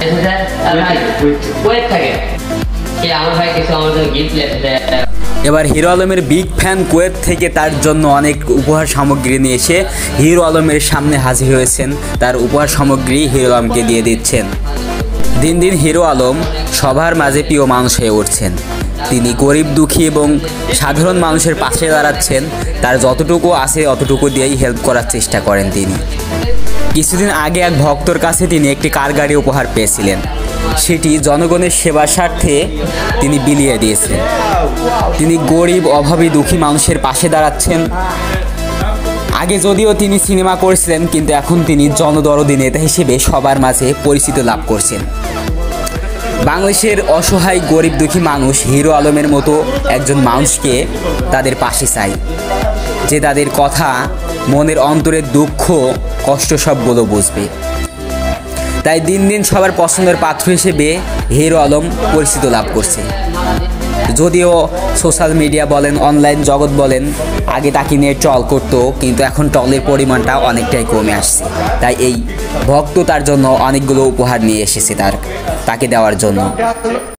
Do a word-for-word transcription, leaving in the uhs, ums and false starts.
এসেছে ভাই কুয়েত থেকে কে আমার ভাই কিছু আমার জন্য গিফট দেয়। এবার হিরো আলমের বিগ ফ্যান কুয়েত থেকে তার জন্য অনেক উপহার সামগ্রী নিয়ে এসে হিরো আলমের সামনে হাজির হয়েছেন। তার উপহার সামগ্রী হিরো আলমকে দিয়ে দিচ্ছেন। দিন দিন হিরো আলম সবার মাঝে প্রিয় মানুষ হয়ে উঠছেন। তিনি গরিব দুঃখী এবং সাধারণ মানুষের পাশে দাঁড়াচ্ছেন। তার যতটুকু আছে অতটুকু দিয়েই হেল্প করার চেষ্টা করেন তিনি। কিছুদিন আগে এক ভক্তর কাছে তিনি একটি কার গাড়ি উপহার পেয়েছিলেন। সেটি জনগণের সেবার স্বার্থে তিনি বিলিয়ে দিয়েছেন। তিনি গরিব অভাবী দুঃখী মানুষের পাশে দাঁড়াচ্ছেন। আগে যদিও তিনি সিনেমা করছিলেন, কিন্তু এখন তিনি জনদরদি নেতা হিসেবে সবার মাঝে পরিচিতি লাভ করছেন। বাংলাদেশের অসহায় গরিব দুঃখী মানুষ হিরো আলমের মতো একজন মানুষকে তাদের পাশে চায়, যে তাদের কথা, মনের অন্তরের দুঃখ কষ্ট সবগুলো বুঝবে। তাই দিন দিন সবার পছন্দের পাত্র হিসেবে হিরো আলম পরিচিতি লাভ করছে। যদিও সোশ্যাল মিডিয়া বলেন, অনলাইন জগৎ বলেন, আগে তাকে নিয়ে ট্রল করতো, কিন্তু এখন ট্রলের পরিমাণটা অনেকটাই কমে আসছে। তাই এই ভক্ত তার জন্য অনেকগুলো উপহার নিয়ে এসেছে তার তাকে দেওয়ার জন্য।